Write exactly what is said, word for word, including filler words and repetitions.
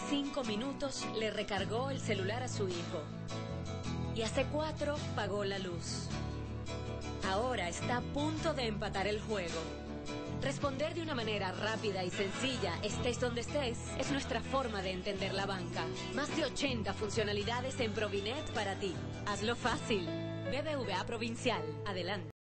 cinco minutos le recargó el celular a su hijo. Y hace cuatro pagó la luz. Ahora está a punto de empatar el juego. Responder de una manera rápida y sencilla, estés donde estés, es nuestra forma de entender la banca. Más de ochenta funcionalidades en Provinet para ti. Hazlo fácil. B B V A Provincial. Adelante.